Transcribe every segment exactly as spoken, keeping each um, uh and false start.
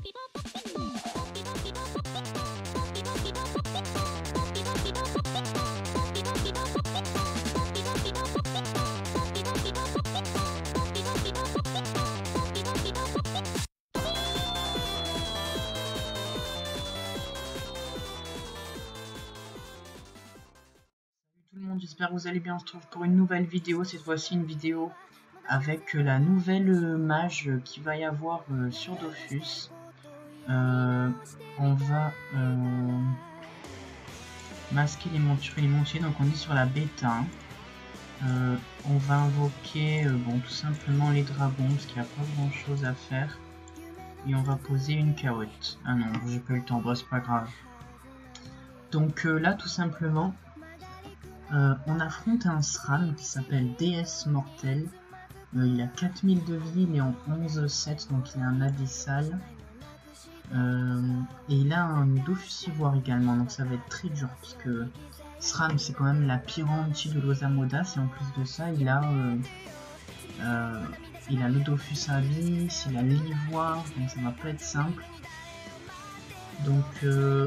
Tout le monde, j'espère que vous allez bien. On se retrouve pour une nouvelle vidéo. Cette fois-ci une vidéo avec la nouvelle mage qu'il va y avoir euh, sur Dofus. Euh, on va euh, masquer les montures et les montiers, donc on est sur la bêta. Euh, on va invoquer euh, bon, tout simplement les dragons parce qu'il n'y a pas grand chose à faire. Et on va poser une carotte. Ah non, j'ai pas eu le temps, bon, c'est pas grave. Donc euh, là tout simplement Euh, on affronte un Sram qui s'appelle Déesse Mortelle. Euh, il a quatre mille de vie, il est en onze sept, donc il a un abyssal. Euh, et il a un Dofus Ivoire également, donc ça va être très dur, parce que Sram c'est quand même la pire anti de l'Osamodas, et en plus de ça, il a, euh, euh, il a le Dofus Abyss, il a l'Ivoire, donc ça va pas être simple. Donc euh,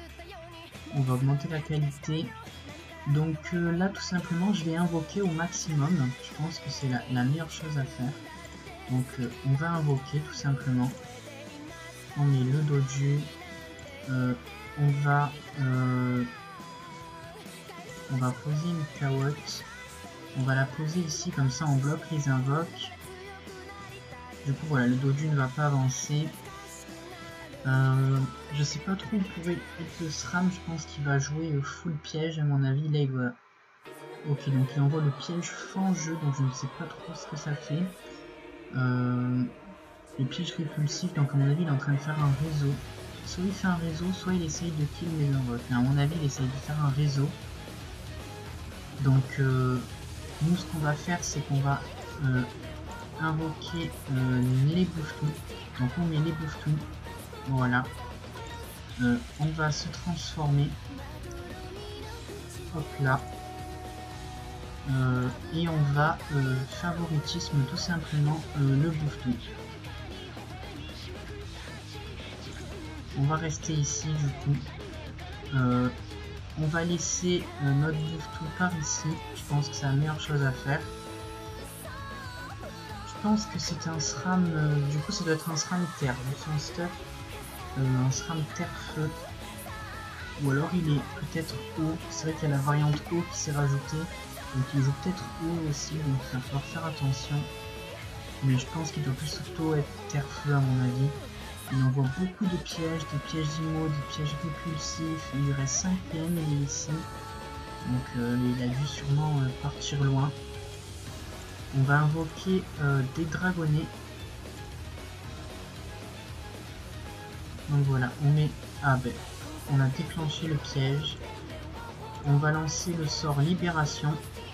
on va augmenter la qualité. Donc euh, là tout simplement je vais invoquer au maximum, je pense que c'est la, la meilleure chose à faire. Donc euh, on va invoquer tout simplement, on met le doju, euh, on va euh, on va poser une carotte, on va la poser ici comme ça on bloque les invoques. Du coup voilà, le doju ne va pas avancer. Euh, je sais pas trop où pourrait être le Sram, je pense qu'il va jouer euh, full piège à mon avis, là il va... Ok, donc il envoie le piège fin jeu, donc je ne sais pas trop ce que ça fait. Euh, le piège répulsif, donc à mon avis il est en train de faire un réseau. Soit il fait un réseau, soit il essaye de kill les invoques. Mais à mon avis il essaye de faire un réseau. Donc euh, nous ce qu'on va faire c'est qu'on va euh, invoquer euh, les bouffetons. Donc on met les bouffetons. Voilà. Euh, on va se transformer. Hop là. Euh, et on va euh, favoritisme tout simplement euh, le bouffeton. On va rester ici du coup. Euh, on va laisser euh, notre bouffeton par ici. Je pense que c'est la meilleure chose à faire. Je pense que c'est un SRAM. Euh, du coup, ça doit être un SRAM terre. Son stuff. Euh, un SRAM terre-feu. Ou alors il est peut-être eau. C'est vrai qu'il y a la variante eau qui s'est rajoutée. Donc il joue peut-être eau aussi. Donc il va falloir faire attention. Mais je pense qu'il doit plutôt être terre-feu à mon avis. Il envoie beaucoup de pièges, des pièges d'immo, des pièges répulsifs. Il lui reste cinq P M, il est ici. Donc euh, il a dû sûrement euh, partir loin. On va invoquer euh, des dragonnets. Donc voilà, on met... Ah ben, on a déclenché le piège. On va lancer le sort Libération.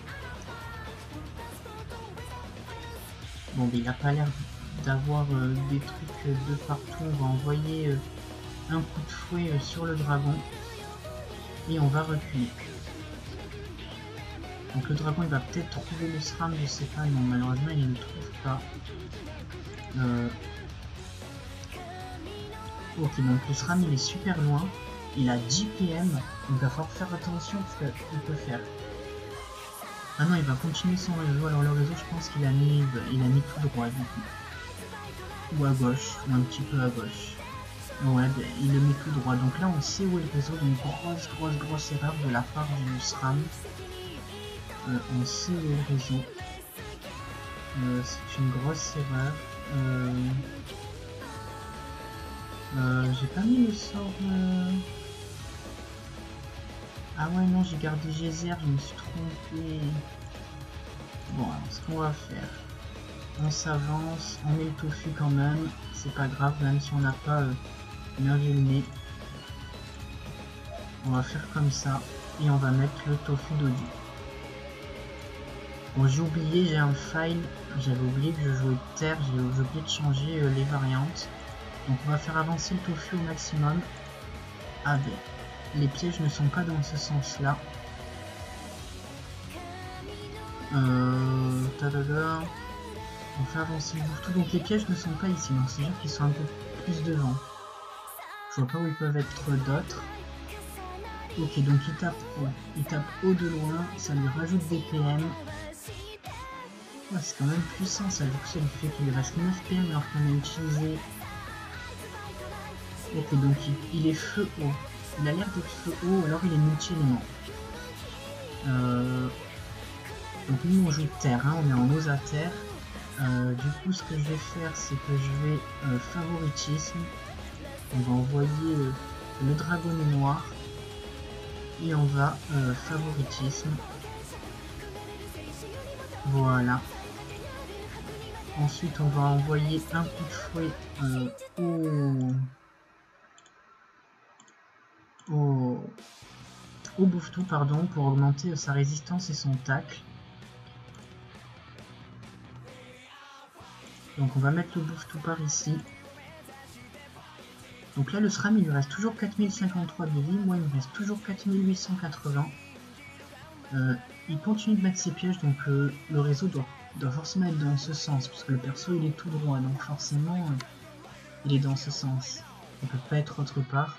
Bon ben il n'a pas l'air d'avoir euh, des trucs euh, de partout. On va envoyer euh, un coup de fouet euh, sur le dragon. Et on va reculer. Donc le dragon il va peut-être trouver le SRAM, je sais pas, non malheureusement il ne le trouve pas. Euh... Ok, donc le SRAM il est super loin, il a dix P M, donc il va falloir faire attention parce qu'il peut faire. Ah non, il va continuer son réseau, alors le réseau je pense qu'il a mis il a mis tout droit du coup. Ou à gauche, ou un petit peu à gauche. Ouais, ben, il le met tout droit, donc là on sait où est le réseau, donc grosse grosse grosse erreur de la part du SRAM. Euh, on sait où est le réseau. Euh, c'est une grosse erreur. Euh... Euh, j'ai pas mis le sort. Euh... Ah ouais, non, j'ai gardé Geyser, je me suis trompé. Bon, alors ce qu'on va faire, on s'avance, on met le tofu quand même. C'est pas grave, même si on n'a pas euh, bien vu le nez. On va faire comme ça et on va mettre le tofu dodu. Bon, j'ai oublié, j'ai un file, j'avais oublié que je jouais terre, j'ai oublié de changer euh, les variantes. Donc on va faire avancer le tofu au maximum. Ah ben, les pièges ne sont pas dans ce sens-là. Euh, tadada. On fait avancer le bouffeton, donc les pièges ne sont pas ici, donc c'est-à-dire qu'ils sont un peu plus devant. Je vois pas où ils peuvent être d'autres. Ok, donc il tape haut. Il tape haut de loin, ça lui rajoute des P M. Ouais, c'est quand même puissant ça, du coup ça lui fait qu'il lui reste neuf P M alors qu'on a utilisé... Ok, donc il, il est feu haut. Il a l'air d'être feu haut, alors il est multi-élément. Euh... Donc nous on joue terre, hein, on est en os à terre. Euh, du coup ce que je vais faire c'est que je vais euh, favoritisme. On va envoyer euh, le dragonnet noir. Et on va euh, favoritisme. Voilà. Ensuite on va envoyer un coup de fouet euh, au... au... au bouffetou, pardon, pour augmenter sa résistance et son tacle. Donc on va mettre le bouffetou par ici. Donc là le SRAM il lui reste toujours quatre mille cinquante-trois de vie, moi il me reste toujours quatre mille huit cent quatre-vingts. Euh, il continue de mettre ses pièges, donc euh, le réseau doit, doit forcément être dans ce sens, parce que le perso il est tout droit, donc forcément euh, il est dans ce sens. Il ne peut pas être autre part.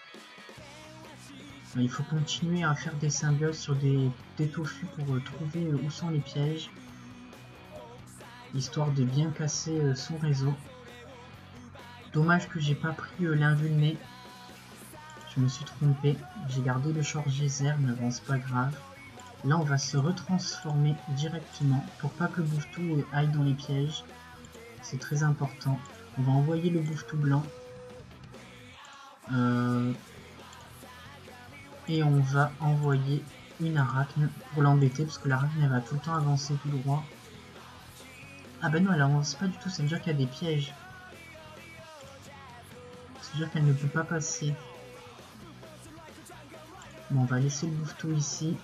Euh, il faut continuer à faire des symbioses sur des, des tofu pour euh, trouver euh, où sont les pièges, histoire de bien casser euh, son réseau. Dommage que j'ai pas pris euh, l'invulné. Je me suis trompé. J'ai gardé le short geyser, mais bon, c'est pas grave. Là, on va se retransformer directement pour pas que le bouffetou euh, aille dans les pièges. C'est très important. On va envoyer le bouffetou blanc. Euh... Et on va envoyer une arachne pour l'embêter, parce que l'arachne elle va tout le temps avancer tout droit. Ah bah non, elle avance pas du tout, ça veut dire qu'il y a des pièges. Ça veut dire qu'elle ne peut pas passer. Bon, on va laisser le bouffetou ici.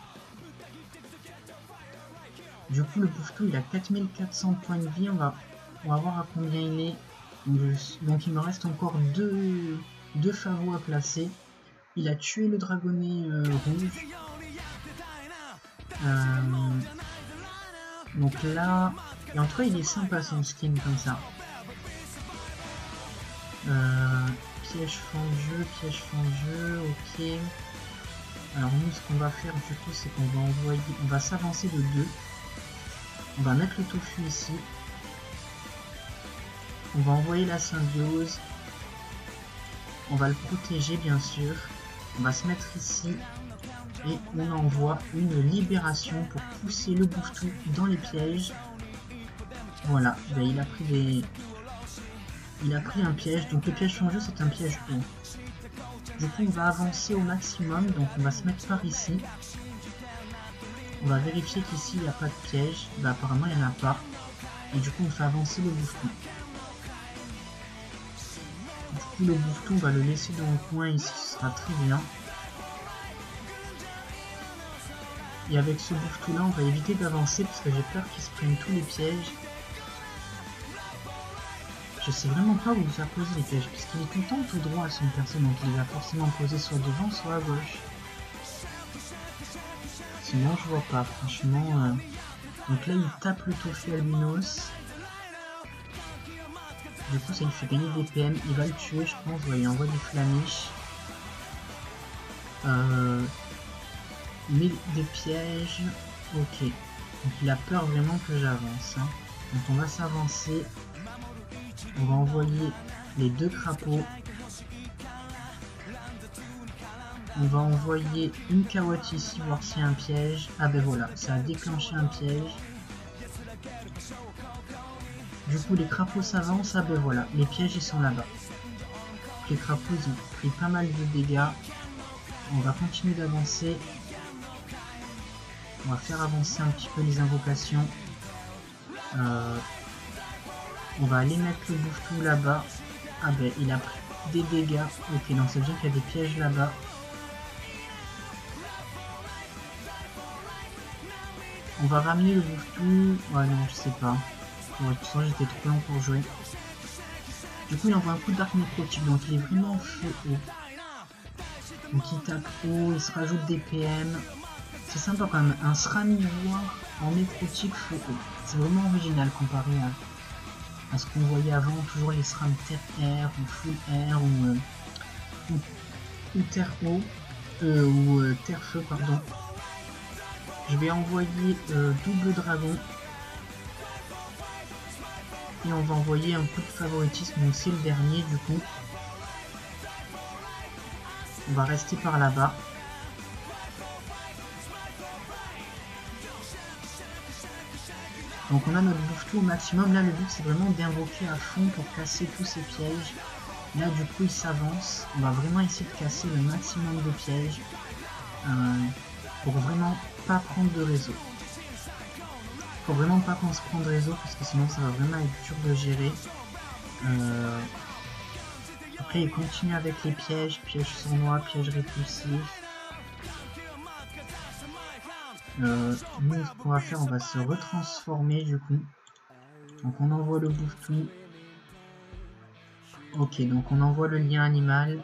Du coup, le bouffetou, il a quatre mille quatre cents points de vie. On va, on va voir à combien il est. Donc, je, donc il me reste encore deux, deux favos à placer. Il a tué le dragonnet euh, rouge. Euh, donc là... Et en tout cas, il est sympa son skin comme ça. Euh, piège fangeux, piège fangeux, ok. Alors nous, ce qu'on va faire du coup, c'est qu'on va envoyer, on va s'avancer de deux. On va mettre le tofu ici. On va envoyer la symbiose. On va le protéger bien sûr. On va se mettre ici. Et on envoie une libération pour pousser le bouffetou dans les pièges. Voilà, ben, il a pris des... Il a pris un piège. Donc le piège fangeux, c'est un piège haut. Du coup, on va avancer au maximum. Donc on va se mettre par ici. On va vérifier qu'ici, il n'y a pas de piège. Ben, apparemment, il n'y en a pas. Et du coup, on fait avancer le bouffetou. Du coup, le bouffetou, on va le laisser dans le coin ici. Ce sera très bien. Et avec ce bouffetou là, on va éviter d'avancer parce que j'ai peur qu'il se prenne tous les pièges. Je sais vraiment pas où il va poser les pièges, puisqu'il est tout le temps tout droit à son perso, donc il va forcément poser soit devant, soit à gauche. Sinon, je vois pas, franchement. Euh... Donc là, il tape le tofu albinos. Du coup, ça lui fait gagner des P M. Il va le tuer, je pense. Ouais, il envoie des flamiches. Euh... Mais des pièges. Ok. Donc il a peur vraiment que j'avance. Hein. Donc on va s'avancer. On va envoyer les deux crapauds. On va envoyer une carotte ici, voir s'il y a un piège. Ah ben voilà, ça a déclenché un piège. Du coup, les crapauds s'avancent. Ah ben voilà, les pièges ils sont là-bas. Les crapauds ils ont pris pas mal de dégâts. On va continuer d'avancer. On va faire avancer un petit peu les invocations. Euh, on va aller mettre le bouffetou là-bas. Ah ben, il a pris des dégâts. Ok, donc ça veut dire qu'il y a des pièges là-bas. On va ramener le bouffetou. Ouais, non, je sais pas. Ouais, de toute façon, j'étais trop lent pour jouer. Du coup, il envoie un coup d'arc nécrotique. Donc, il est vraiment feu haut. Donc, il tape haut. Il se rajoute des P M. C'est sympa quand même, un SRAM miroir en nécrotique feu haut. C'est vraiment original comparé à, à ce qu'on voyait avant, toujours les S R A M terre-air ou full air ou, euh, ou, ou terre-eau euh, ou euh, terre-feu pardon. Je vais envoyer euh, double dragon et on va envoyer un coup de favoritisme, donc c'est le dernier du coup. On va rester par là-bas. Donc on a notre bouffe-tout au maximum. Là le but c'est vraiment d'invoquer à fond pour casser tous ces pièges. Là du coup il s'avance. On va vraiment essayer de casser le maximum de pièges. Euh, pour vraiment pas prendre de réseau. Faut vraiment pas qu'on se prenne de réseau parce que sinon ça va vraiment être dur de gérer. Euh, après il continue avec les pièges, pièges sournois, pièges répulsifs. Euh, nous, ce qu'on va faire, on va se retransformer du coup. Donc on envoie le bouffe-tout. Ok, donc on envoie le lien animal.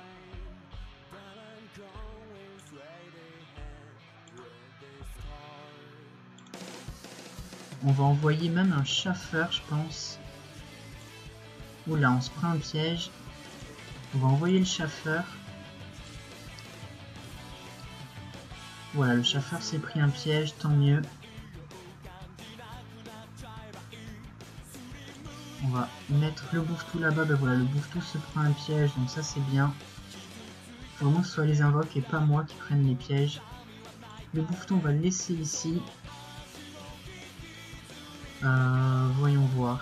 On va envoyer même un chaffeur, je pense. Oula, on se prend un piège. On va envoyer le chaffeur. Voilà, le chaffeur s'est pris un piège, tant mieux. On va mettre le bouffe-tout là-bas. Ben voilà, le bouffe-tout se prend un piège, donc ça c'est bien. Il faut vraiment que ce soit les invoques et pas moi qui prennent les pièges. Le bouffe-tout, on va le laisser ici. Euh, voyons voir.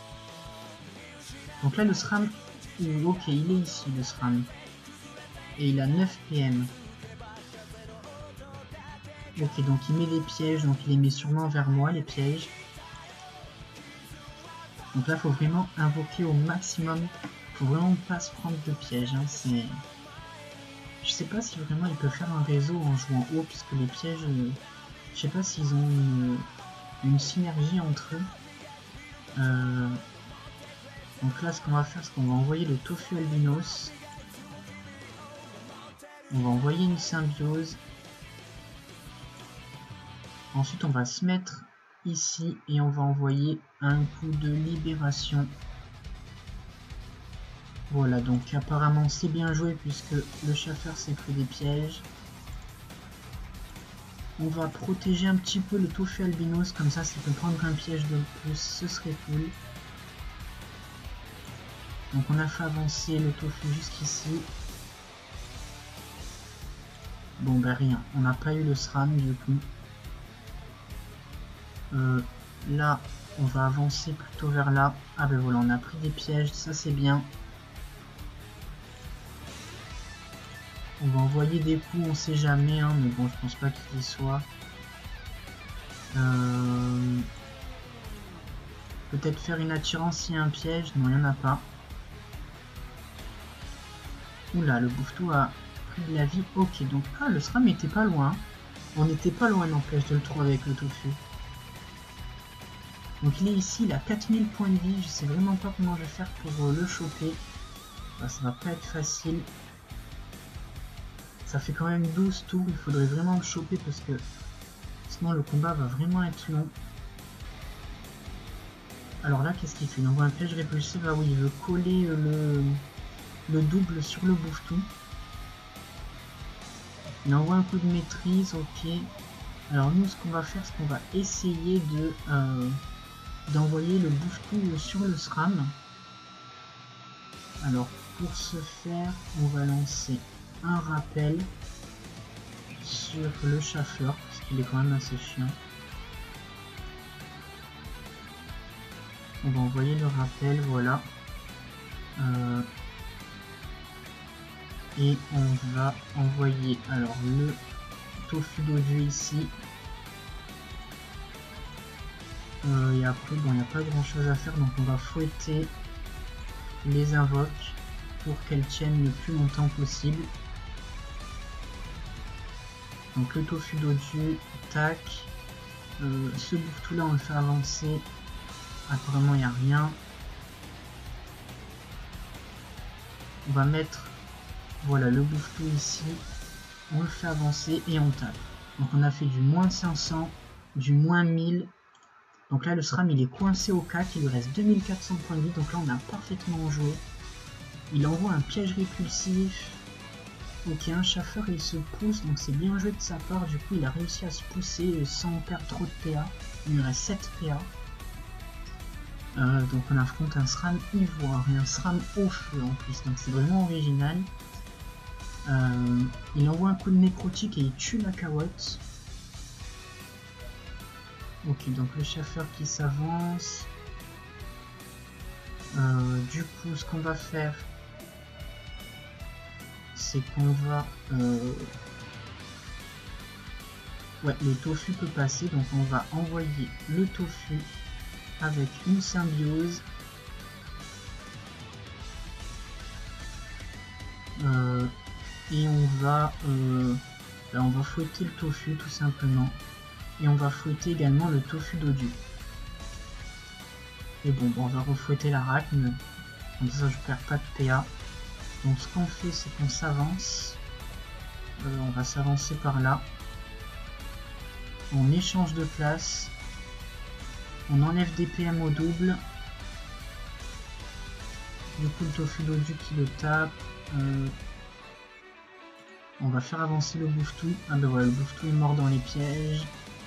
Donc là, le S R A M... Ok, il est ici, le S R A M. Et il a neuf P M. Ok, donc il met des pièges, donc il les met sûrement vers moi, les pièges. Donc là, il faut vraiment invoquer au maximum. Faut vraiment pas se prendre de pièges. Hein. C'est... Je sais pas si vraiment il peut faire un réseau en jouant haut, puisque les pièges... Euh... Je sais pas s'ils ont une... une synergie entre eux. Euh... Donc là, ce qu'on va faire, c'est qu'on va envoyer le tofu albinos. On va envoyer une symbiose. Ensuite, on va se mettre ici et on va envoyer un coup de libération. Voilà, donc apparemment c'est bien joué puisque le chasseur s'est pris des pièges. On va protéger un petit peu le tofu albinos, comme ça s'il peut prendre un piège de plus, ce serait cool. Donc on a fait avancer le tofu jusqu'ici. Bon ben rien, on n'a pas eu le S R A M du coup. Euh, là, on va avancer plutôt vers là. Ah ben voilà, on a pris des pièges, ça c'est bien. On va envoyer des coups, on sait jamais, hein, mais bon, je pense pas qu'il y soit. Euh... Peut-être faire une attirance s'il y a un piège. Non, il n'y en a pas. Oula, le bouffe-tout a pris de la vie. Ok, donc, ah, le S R A M était pas loin. On n'était pas loin, n'empêche, de le trouver avec le tofu. Donc il est ici, il a quatre mille points de vie. Je sais vraiment pas comment je vais faire pour euh, le choper. Bah, ça va pas être facile. Ça fait quand même douze tours. Il faudrait vraiment le choper parce que sinon le combat va vraiment être long. Alors là, qu'est-ce qu'il fait? Il envoie un piège répulsif. Ah oui, il veut coller euh, le, le double sur le bouffe-tout. Il envoie un coup de maîtrise, ok. Alors nous, ce qu'on va faire, c'est qu'on va essayer de euh, d'envoyer le bouffe-tout sur le S R A M. Alors pour ce faire, on va lancer un rappel sur le chasseur, parce qu'il est quand même assez chiant. On va envoyer le rappel, voilà. Euh, et on va envoyer alors le tofu d'odieux ici. Euh, et après, bon, il n'y a pas grand chose à faire, donc on va fouetter les invoques pour qu'elles tiennent le plus longtemps possible. Donc le tofu d'odieux, tac. Euh, ce bouffe-tout là, on le fait avancer. Apparemment, il n'y a rien. On va mettre, voilà, le bouffe-tout ici. On le fait avancer et on tape. Donc on a fait du moins cinq cents, du moins mille. Donc là le SRAM il est coincé au quatre, il lui reste deux mille quatre cents points de vie, donc là on a parfaitement joué. Il envoie un piège répulsif. Ok, un chaffeur il se pousse, donc c'est bien joué de sa part, du coup il a réussi à se pousser sans perdre trop de P A. Il lui reste sept P A. Euh, donc on affronte un SRAM ivoire et un SRAM au feu en plus, donc c'est vraiment original. Euh, il envoie un coup de nécrotique et il tue la Kawotte. Ok, donc le chasseur qui s'avance. Euh, du coup, ce qu'on va faire, c'est qu'on va... Euh... Ouais, le tofu peut passer, donc on va envoyer le tofu avec une symbiose. Euh, et on va, euh, ben on va fouetter le tofu tout simplement. Et on va fouetter également le tofu dodu. Et bon, bon on va refouetter l'arachne. Comme ça, je perds pas de P A. Donc ce qu'on fait, c'est qu'on s'avance. Euh, on va s'avancer par là. On échange de place. On enlève des P M au double. Du coup, le tofu dodu qui le tape. Euh, on va faire avancer le bouffetou. Ah ben voilà, le bouffetou est mort dans les pièges.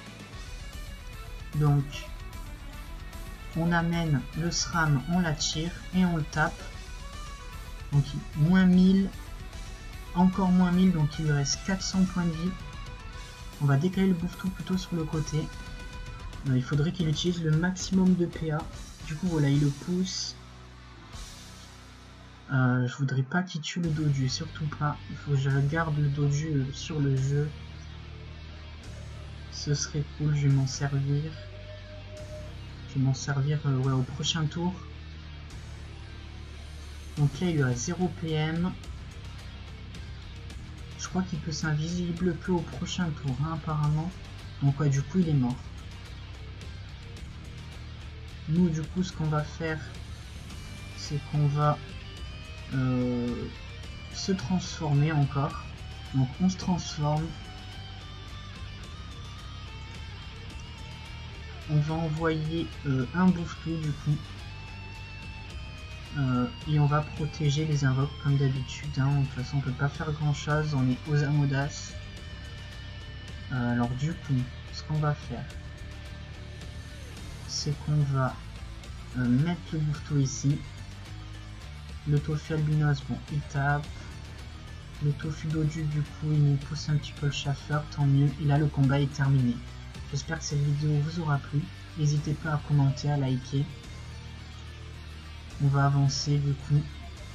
Donc, on amène le SRAM, on l'attire et on le tape. Donc, moins mille. Encore moins mille, donc il lui reste quatre cents points de vie. On va décaler le bouffetou plutôt sur le côté. Euh, il faudrait qu'il utilise le maximum de P A. Du coup, voilà, il le pousse. Euh, je voudrais pas qu'il tue le dodu, surtout pas. Il faut que je garde le dodu euh, sur le jeu. Ce serait cool, je vais m'en servir. Je vais m'en servir euh, ouais, au prochain tour. Donc là, il y a zéro P M. Je crois qu'il peut s'invisible que au prochain tour, hein, apparemment. Donc ouais, du coup, il est mort. Nous, du coup, ce qu'on va faire, c'est qu'on va euh, se transformer encore. Donc on se transforme. On va envoyer euh, un bouffetou du coup. Euh, et on va protéger les invoques comme d'habitude. Hein. De toute façon on peut pas faire grand chose, on est aux Amodas. Euh, alors du coup, ce qu'on va faire, c'est qu'on va euh, mettre le bouffetou ici. Le tofu albinos, bon il tape. Le tofu dodu du coup il nous pousse un petit peu le chasseur, tant mieux. Et là le combat est terminé. J'espère que cette vidéo vous aura plu. N'hésitez pas à commenter, à liker. On va avancer du coup.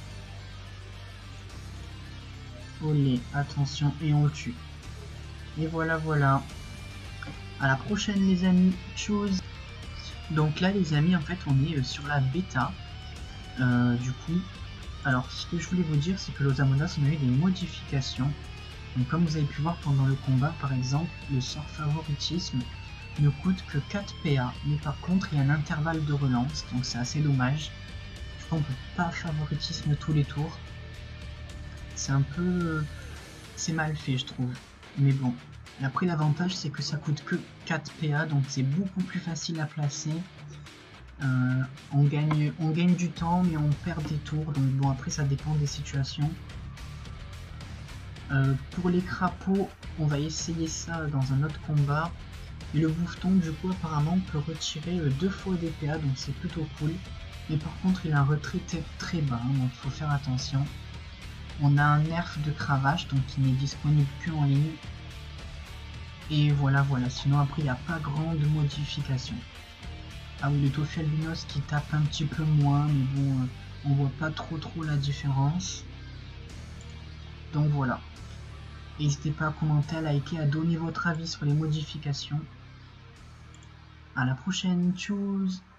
Olé, attention, et on le tue. Et voilà, voilà. À la prochaine les amis. Tchuss. Donc là les amis, en fait on est sur la bêta. Euh, du coup, alors ce que je voulais vous dire, c'est que los Amonas, on a eu des modifications. Donc comme vous avez pu voir pendant le combat, par exemple, le sort favoritisme ne coûte que quatre P A, mais par contre il y a un intervalle de relance, donc c'est assez dommage. Je crois qu'on peut pas favoritisme tous les tours. C'est un peu... c'est mal fait je trouve. Mais bon, après l'avantage c'est que ça coûte que quatre P A, donc c'est beaucoup plus facile à placer. Euh, on, gagne, on gagne du temps, mais on perd des tours, donc bon après ça dépend des situations. Euh, pour les crapauds, on va essayer ça dans un autre combat. Et le bouffeton, du coup, apparemment, peut retirer euh, deux fois des P A, donc c'est plutôt cool. Mais par contre, il a un retrait très bas, hein, donc il faut faire attention. On a un nerf de cravache, donc il n'est disponible que en ligne. Et voilà, voilà. Sinon, après, il n'y a pas grande modification. Ah oui, le tofu albinos qui tape un petit peu moins, mais bon, euh, on voit pas trop trop la différence. Donc voilà. N'hésitez pas à commenter, à liker, à donner votre avis sur les modifications. À la prochaine, tchuss!